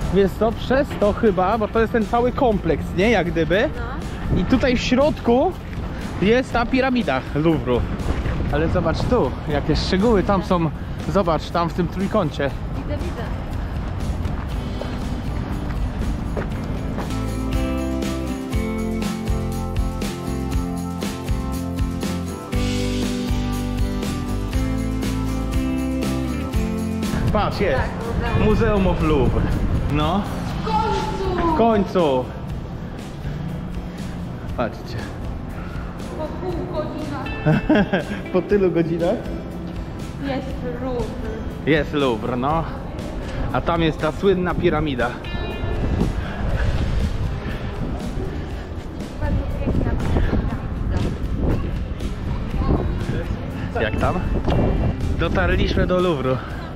Wiesz co, przez to chyba, bo to jest ten cały kompleks, nie? Jak gdyby. I tutaj w środku jest ta piramida Louvru. Ale zobacz tu, jakie szczegóły tam są. Zobacz, tam w tym trójkącie. Widzę, widzę. Patrz, jest. Tak, Muzeum of Louvre. No. W końcu! W końcu. Patrzcie. Po pół godzina. Po tylu godzinach? Jest Louvre. Jest Louvre, no. A tam jest ta słynna piramida. Bardzo piękna piramida. Jak tam? Dotarliśmy do Louvru.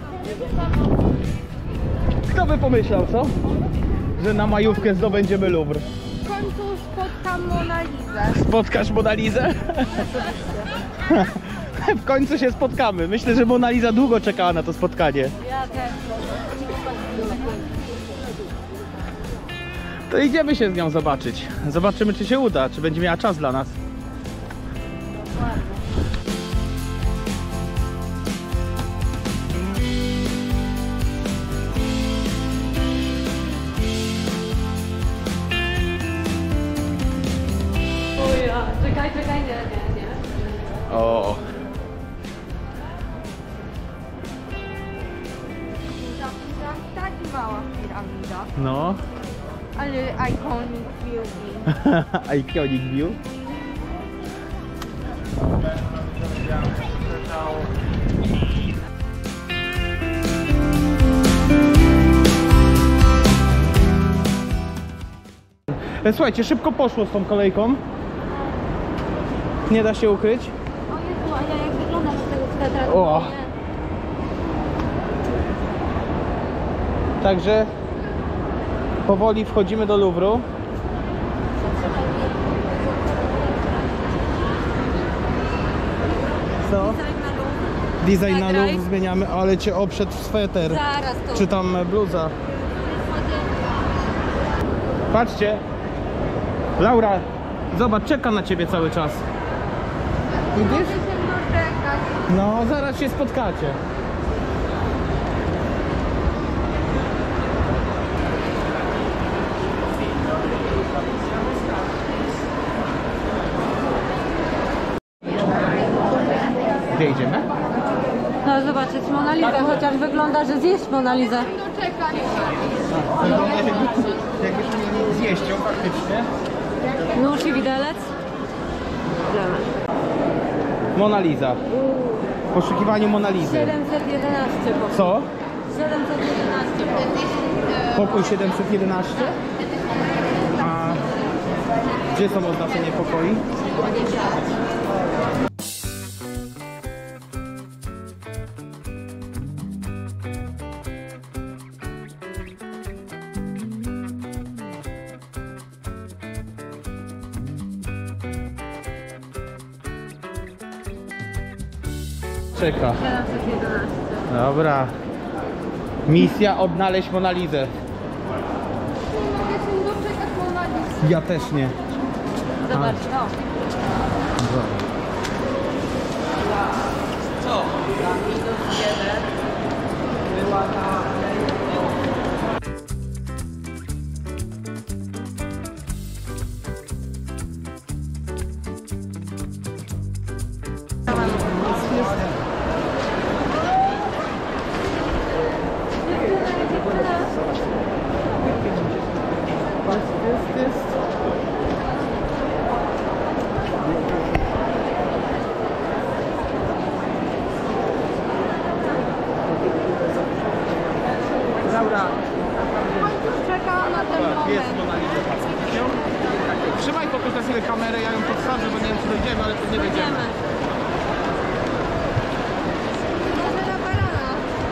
Kto by pomyślał, co? Że na majówkę zdobędziemy Louvre. W końcu spotkam Mona Lisę. Spotkasz Mona Lisę? W końcu się spotkamy. Myślę, że Mona Lisa długo czekała na to spotkanie. Ja też. To idziemy się z nią zobaczyć. Zobaczymy, czy się uda, czy będzie miała czas dla nas. O ja, czekaj, nie. O. Tak mała piramida, No. ale iconic building. Iconic view. Słuchajcie, szybko poszło z tą kolejką. Nie da się ukryć. O Jezu, a ja jak wygląda z tego teatra? O. Także powoli wchodzimy do Louvru. Co? Design na Louvre zmieniamy, ale cię oprzedł w sweter. Zaraz to. Czy tam bluza. Patrzcie. Laura, zobacz, czeka na ciebie cały czas. Widzisz? No, zaraz się spotkacie. Gdzie idziemy? No zobaczyć Mona Lisę, chociaż wygląda, że zjeść Mona Lisę. Jakbyśmy mieli zjeść ją faktycznie. Nóż i widelec? Mona Lisa. W poszukiwaniu Mona Lisy. 711 pokój. Co? 711 pokój. Pokój 711? A gdzie są oznaczenie pokoi? Czeka. 711. Dobra. Misja odnaleźć Mona Lisę. Nie mogę się doczekać Mona Lisy. Ja też nie. Zobacz, no. Co? -1 była na... Jest. Laura. Czekałam na ten moment. Jest Mona Lisa. Trzymaj pokus na chwilę kamerę, ja ją podstawię, bo nie wiem, czy dojdziemy, ale tu nie dojdziemy. Może na barana.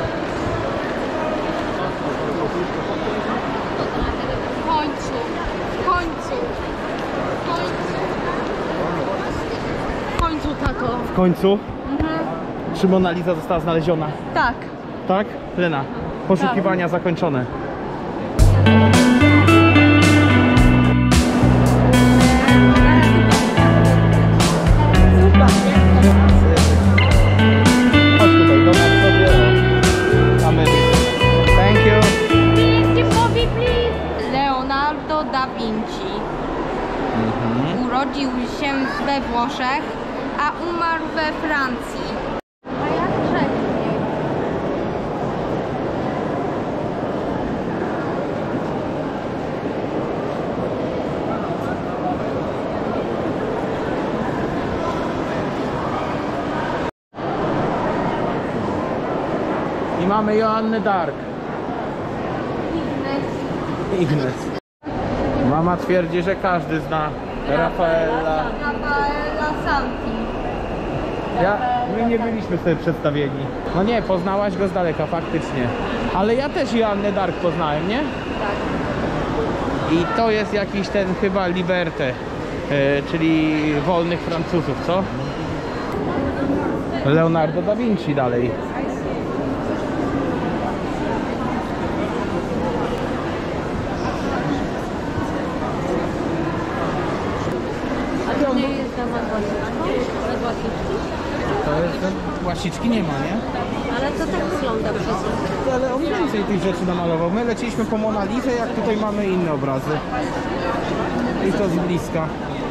W końcu. W końcu. W końcu. W końcu, tato. W końcu? Czy Mona Lisa została znaleziona? Tak. Tak? Lena, poszukiwania zakończone. Leonardo da Vinci. Urodził się we Włoszech, a umarł we Francji. A jak grzeczniej. I mamy Joannę Dark. Ignes. Mama twierdzi, że każdy zna Rafaela. Rafaela Santi. My nie byliśmy sobie przedstawieni. No nie, poznałaś go z daleka, faktycznie. Ale ja też Joannę Dark poznałem, nie? Tak. I to jest jakiś ten chyba Liberté, czyli wolnych Francuzów, co? Leonardo da Vinci dalej. A to nie jest tam Łasiczki? To jest, łasiczki nie ma, nie? Ale to tak wygląda przecież. Ale on więcej tych rzeczy namalował. My leciliśmy po Mona Lisę, jak tutaj mamy inne obrazy. I to z bliska.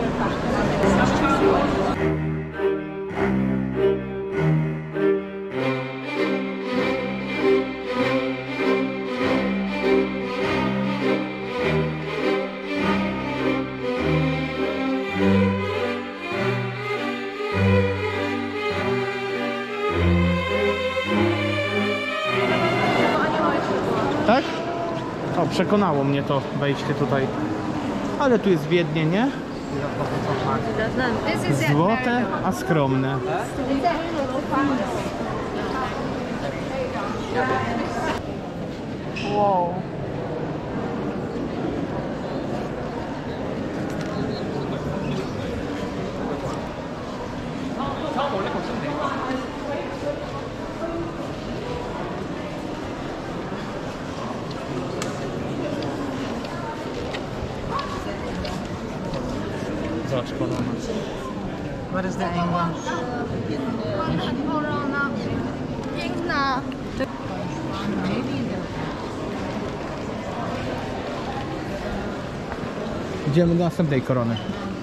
Tak? O, przekonało mnie to wejście tutaj. Ale tu jest biednie, nie? Złote, a skromne. Wow. Zobacz, korona. What is the angle? Korona. Piękna. Idziemy do następnej korony.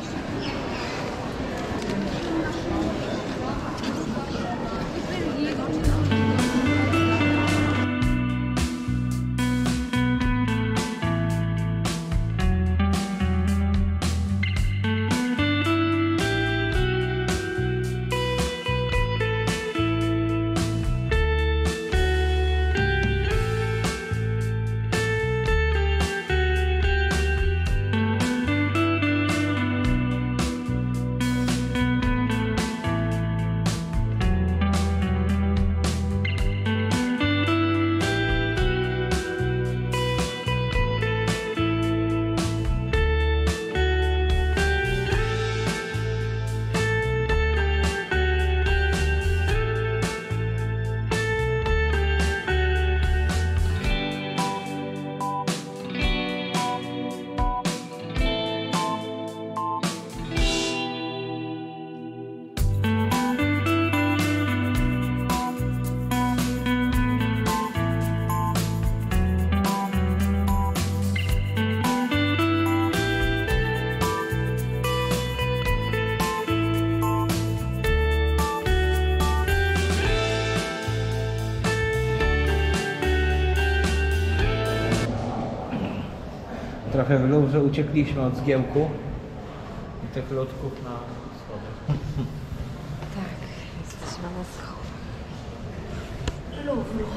Trochę w Louvre uciekliśmy od zgiełku i tych lotków na schodach. Tak, jesteśmy na schodach. Louvre.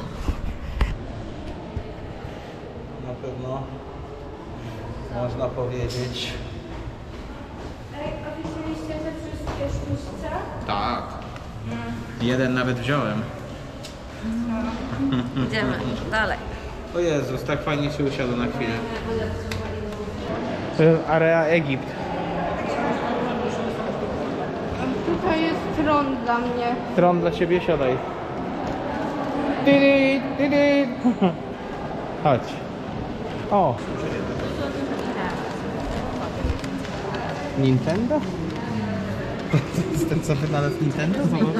Na pewno można powiedzieć. A widzieliście te wszystkie sztuczce? Tak. Jeden nawet wziąłem. Idziemy dalej. O Jezus, tak fajnie się usiadł na chwilę. Area Egipt. Tutaj jest tron dla mnie. Tron dla ciebie, siadaj. Tydy, tydy. Chodź. O! Nintendo? Ten co wynalazł Nintendo?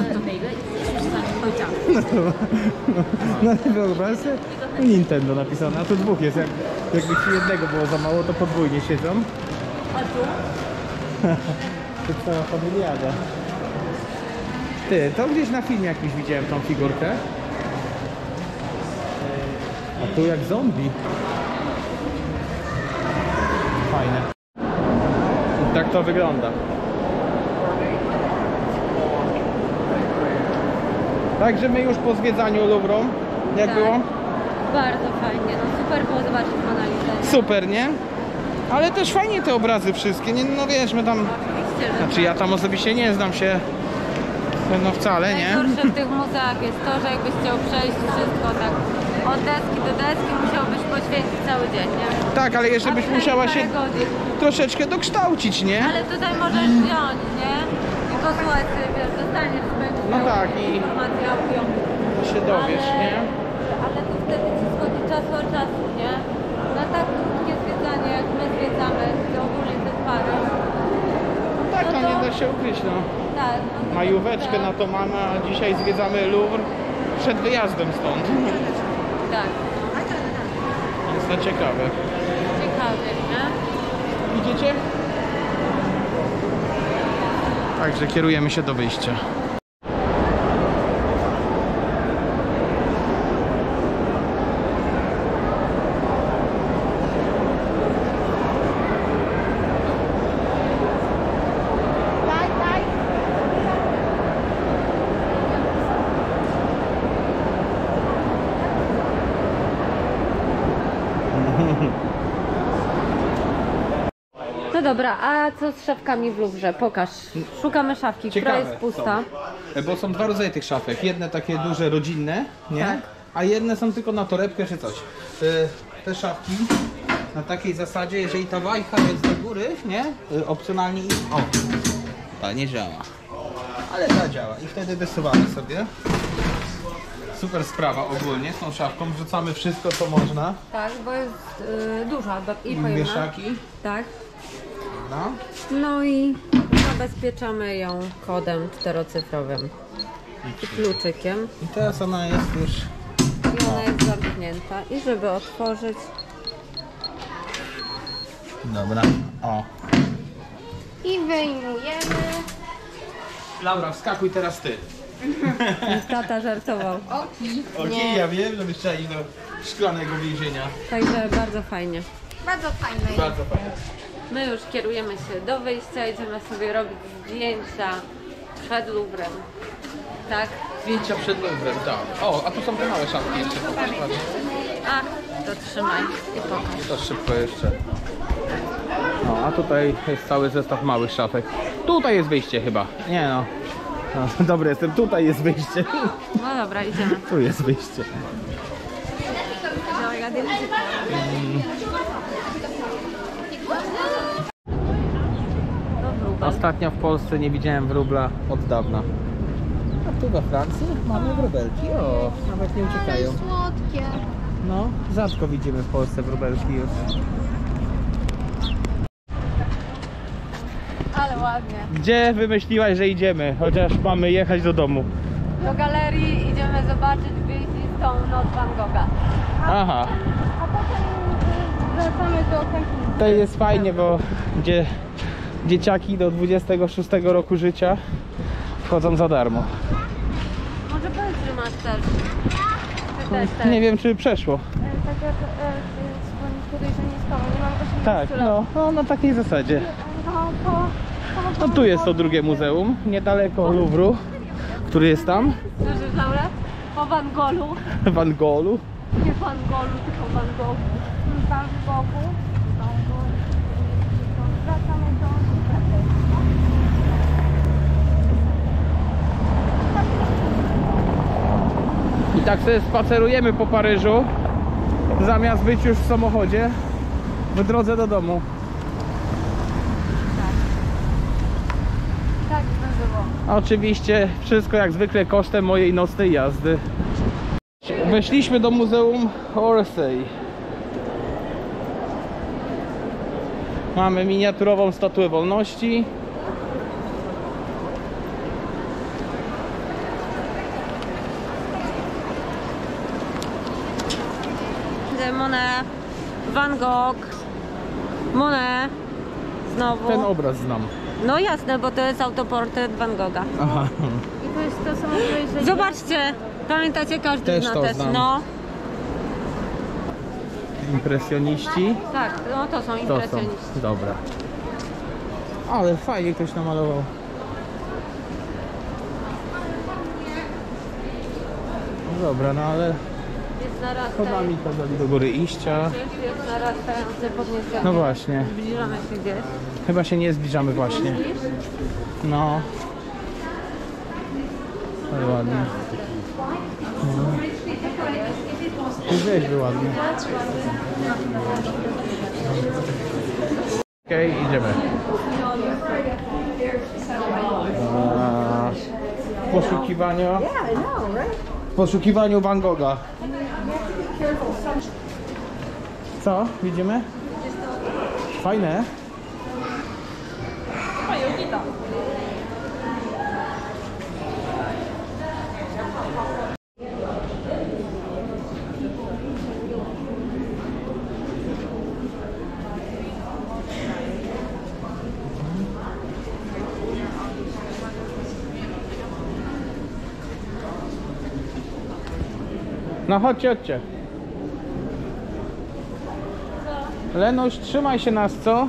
No wyobraź sobie, Nintendo napisane, a tu dwóch jest, jakby ci jednego było za mało, to podwójnie siedzą. A tu? To cała familiada. Ty, to gdzieś na filmie jakimś widziałem tą figurkę. A tu jak zombie. Fajne. I tak to wygląda. Także my już po zwiedzaniu Louvru. Jak Tak. było? Bardzo fajnie, no super było zobaczyć Mona Lisę. Super, nie? Ale też fajnie te obrazy wszystkie, nie? No wiesz, my tam... Oczywiście, że Znaczy ja tam osobiście nie znam się, no wcale, nie? najgorsze w tych muzeach jest to, że jakbyś chciał przejść wszystko tak od deski do deski, musiałbyś poświęcić cały dzień, nie? Tak, ale jeszcze byś musiała się Parę godzin. troszeczkę dokształcić, nie? Ale tutaj możesz wziąć, nie? I posłuchać sobie, wiesz, dostaniesz swojego No tak, i informacji audio. się dowiesz, nie? Ale to wtedy ci schodzi czasu od czasu, nie? Na tak krótkie zwiedzanie, jak my zwiedzamy, gdzie ogólnie to jest Paryż. Tak, No to to- nie da się ukryć, no. Tak. No to Majóweczkę na to mamy, a dzisiaj zwiedzamy Louvre przed wyjazdem stąd. Tak, Jest to ciekawe. ciekawie, nie? Idziecie? Także kierujemy się do wyjścia. No dobra, a co z szafkami w Louvre? Pokaż. Szukamy szafki, która jest pusta. Są. Bo są dwa rodzaje tych szafek. Jedne takie duże, rodzinne, nie? Tak. A jedne są tylko na torebkę czy coś. Te szafki na takiej zasadzie, jeżeli ta wajcha jest do góry, nie? Opcjonalnie o, ta nie działa. Ale ta działa i wtedy wysuwamy sobie. Super sprawa ogólnie z tą szafką. Wrzucamy wszystko co można. Tak, bo jest duża i pojemna. Wieszaki. Tak. No. No i zabezpieczamy ją kodem 4-cyfrowym i kluczykiem. I teraz ona jest już... I ona jest zamknięta. I żeby otworzyć, Dobra. O. I wyjmujemy. Laura, wskakuj teraz ty. tata żartował. Okej, ja wiem, że byście iść do szklanego więzienia. Także bardzo fajnie. Bardzo fajne. Bardzo fajnie. My już kierujemy się do wyjścia, idziemy sobie robić zdjęcia przed Louvrem. Tak? Zdjęcia przed Louvrem, tak. O, a tu są te małe szafki jeszcze. Popatrz. A, to trzymaj i pokaż. To szybko jeszcze. No, a tutaj jest cały zestaw małych szafek. Tutaj jest wyjście chyba. Nie no. No dobry jestem, tutaj jest wyjście. No dobra, idziemy. Tu jest wyjście. Ostatnio w Polsce nie widziałem wróbla od dawna. A tu we Francji mamy wróbelki. O, nawet nie uciekają. Słodkie. No, rzadko widzimy w Polsce wróbelki już. Ale ładnie. Gdzie wymyśliłaś, że idziemy? Chociaż mamy jechać do domu. Do galerii idziemy zobaczyć wizytą Noc Van Gogha. Aha. A potem wracamy do kempingu. Tutaj jest fajnie, bo gdzie dzieciaki do 26 roku życia wchodzą za darmo. Może powiedz, że masz też. Ty też, też. Nie wiem, czy przeszło. Tak jak podejrzenie z koło, nie mam 18 Tak, lat. no na takiej zasadzie. No, No tu jest to drugie muzeum, niedaleko Louvru, który jest tam, Słyszysz, Laura? Po Van Goghu. Van Goghu. Nie Van Goghu, tylko Van Goghu. Van Goghu. Wracamy do I tak sobie spacerujemy po Paryżu, zamiast być już w samochodzie, w drodze do domu. Tak by było. A oczywiście wszystko jak zwykle kosztem mojej nocnej jazdy. Weszliśmy do Muzeum Orsay. Mamy miniaturową statuę wolności. Monet, Van Gogh, Monet, znowu. Ten obraz znam. No jasne, bo to jest autoportret Van Gogha. Aha. I to jest to samo, że... Zobaczcie, pamiętacie, każdy Też zna to też. znam. No, Impresjoniści. tak, no to są To są. impresjoniści. Dobra. Ale fajnie ktoś namalował. No dobra, no ale Jest chodami kazali do góry iścia. Jest narastające podniesienie. No właśnie. Zbliżamy się gdzieś. Chyba się nie zbliżamy właśnie. No. Ale ładnie. No. Gdzieś by ładnie. Okej, idziemy. W poszukiwaniu Van Gogha. Co? Widzimy? Fajne. No chodźcie, chodźcie. Lenuś, trzymaj się nas, co?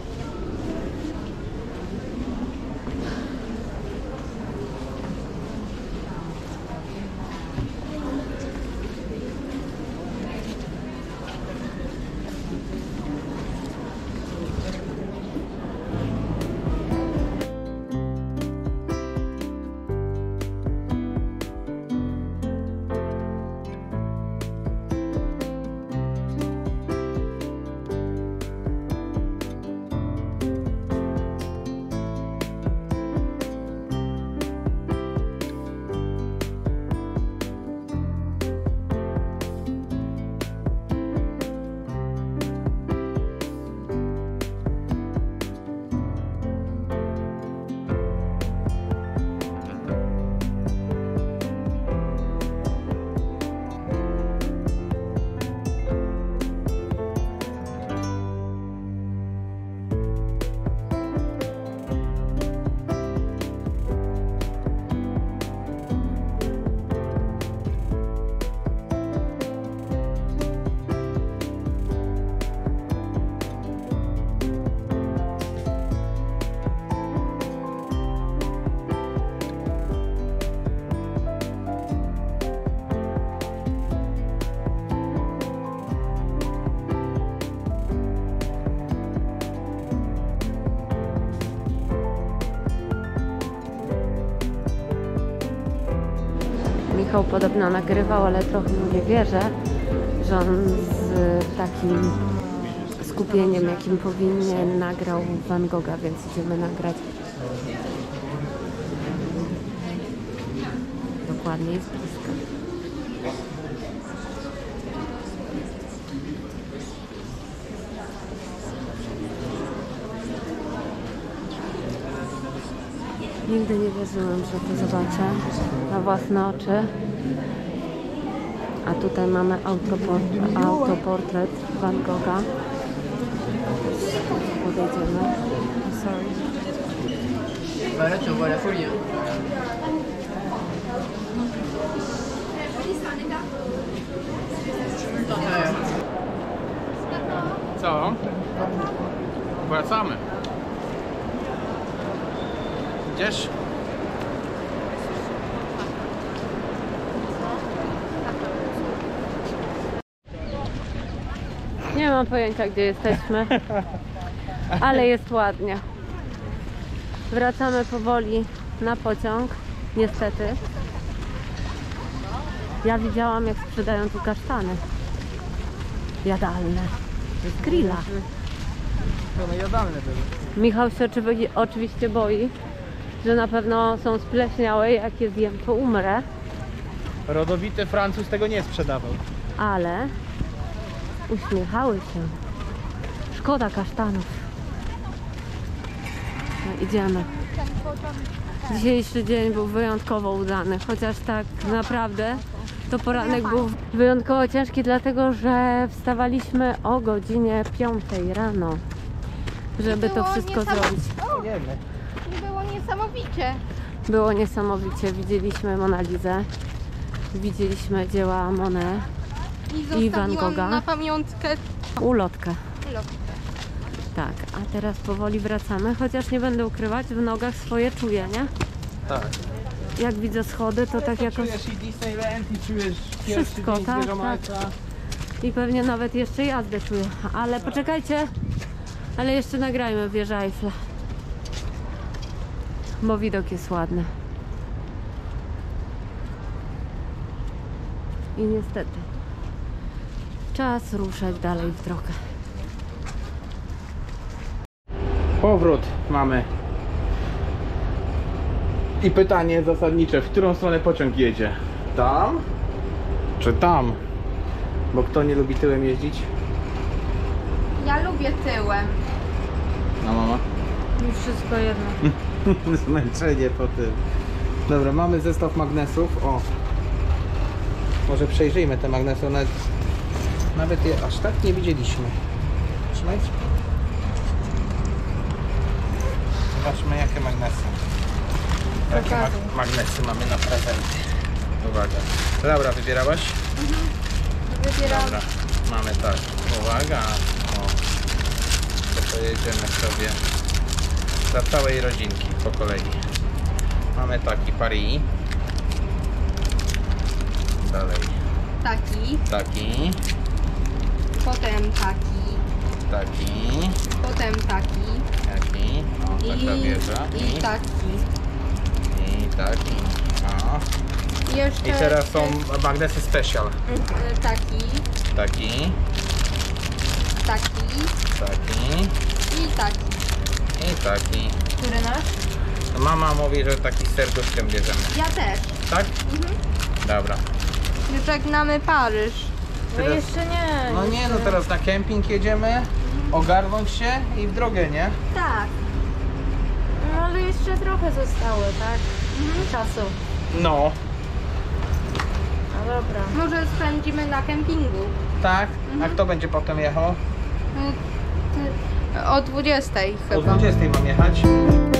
Michał podobno nagrywał, ale trochę mu nie wierzę, że on z takim skupieniem, jakim powinien, nagrał Van Gogha, więc idziemy nagrać dokładnie z bliska. Nigdy nie wierzyłam, że to zobaczę na własne oczy. A tutaj mamy autoportret Van Gogha. Podejdziemy. Sorry. Voilà, tu vois la folie. Hein. Co? Wracamy. Idziesz? Nie mam pojęcia, gdzie jesteśmy, ale jest ładnie. Wracamy powoli na pociąg, niestety. Ja widziałam, jak sprzedają tu kasztany jadalne z grilla. No jadalne były. Michał się oczywiście boi, że na pewno są spleśniałe, jak je zjem, to umrę. Rodowity Francuz tego nie sprzedawał. Ale uśmiechały się. Szkoda kasztanów. idziemy. Dzisiejszy dzień był wyjątkowo udany, chociaż tak naprawdę to poranek był wyjątkowo ciężki, dlatego że wstawaliśmy o godzinie 5 rano, żeby to wszystko zrobić. Było niesamowicie. Było niesamowicie. Widzieliśmy Mona Lisę, widzieliśmy dzieła Monet i Van Gogha. Na pamiątkę Ulotkę. ulotkę. Tak, a teraz powoli wracamy, chociaż nie będę ukrywać, w nogach swoje czuję, nie? Tak. Jak widzę schody, to tak jakoś... Czujesz i Disneyland i czujesz Wszystko, pierwszy dzień tak, Zwierzątka. I pewnie nawet jeszcze jazdę czuję. Ale poczekajcie, ale jeszcze nagrajmy wieżę Eiffla. Bo widok jest ładny. I niestety czas ruszać dalej w drogę. Powrót mamy. I pytanie zasadnicze, w którą stronę pociąg jedzie? Tam? Czy tam? Bo kto nie lubi tyłem jeździć? Ja lubię tyłem. No mama. Mi wszystko jedno. Zmęczenie po tym. Dobra, mamy zestaw magnesów. O. Może przejrzyjmy te magnesy. Nawet je aż tak nie widzieliśmy. Trzymaj. Zobaczmy jakie magnesy. Jakie magnesy mamy na prezenty. Uwaga. Laura, wybierałaś? Wybieram. Dobra, mamy tak. Uwaga. O. To pojedziemy sobie dla całej rodzinki po kolei. Mamy taki Paris. Dalej. Taki. Taki. Potem taki. Potem taki. O, taka wieża. I taki. I taki. O. Jeszcze I teraz są magnesy special. taki. Taki. Taki. Taki. I taki. I taki. Który nasz? Mama mówi, że taki z serduszkiem bierzemy. Ja też. Tak? Dobra. Żegnamy Paryż. No Teraz- jeszcze nie. No nie, no teraz na kemping jedziemy, ogarnąć się i w drogę, nie? Tak. No ale jeszcze trochę zostało, tak? Czasu. No. No dobra. Może spędzimy na kempingu. Tak? A kto będzie potem jechał? O 20 O chyba. 20 mam jechać.